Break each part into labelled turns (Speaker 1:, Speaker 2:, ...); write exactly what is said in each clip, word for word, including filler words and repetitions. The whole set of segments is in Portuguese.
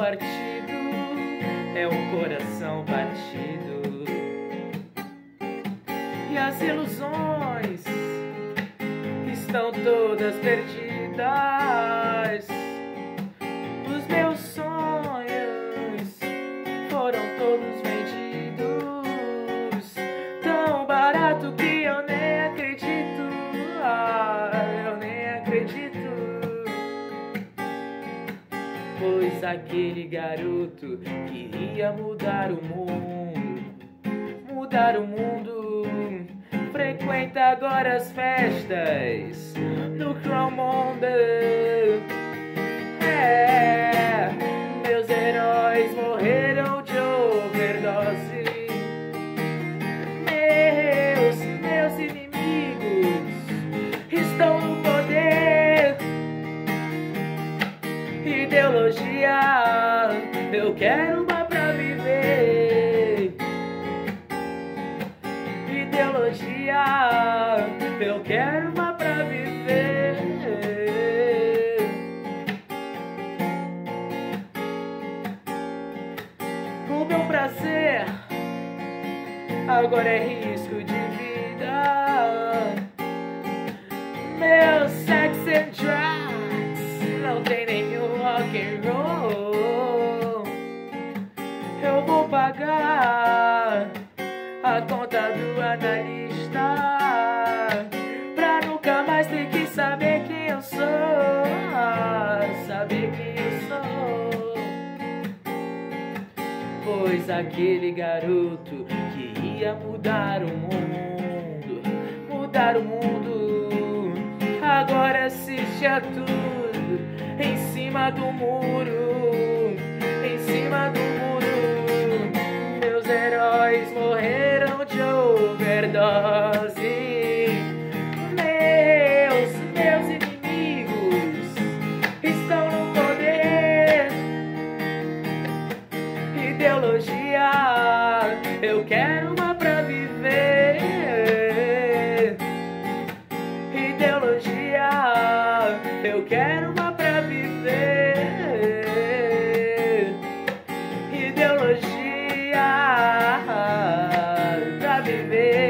Speaker 1: partido, é um coração partido. E as ilusões estão todas perdidas. Os meus sonhos foram todos vendidos, tão barato que eu nem acredito. Ah, eu nem acredito. Pois aquele garoto queria mudar o mundo, mudar o mundo. Frequenta agora as festas no Cromonde. É, meus heróis morreram de overdose. Meus, meus inimigos estão no poder. Ideologia, eu quero uma pra viver. Ideologia, eu quero uma pra viver. O meu prazer agora é risco de vida. Meu sex and drugs não tem nenhum rock and roll. Eu vou pagar a conta do analista pra nunca mais ter que saber quem eu sou. Saber quem eu sou. Pois aquele garoto queria mudar o mundo, mudar o mundo. Agora assiste a tudo em cima do muro, em cima do muro. Meus heróis morreram de overdose. Meus, meus inimigos estão no poder. Ideologia, eu quero uma pra viver. Ideologia, eu quero uma pra viver. Ideologia pra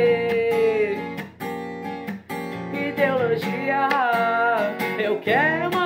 Speaker 1: viver. Ideologia, eu quero uma